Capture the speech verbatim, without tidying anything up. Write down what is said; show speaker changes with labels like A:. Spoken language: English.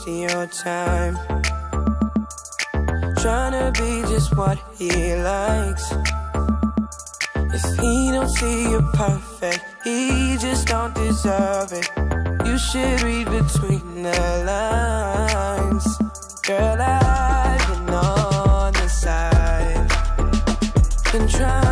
A: wasting your time, trying to be just what he likes. If he don't see you perfect, he just don't deserve it. You should read between the lines. Girl, I've been on the side, been trying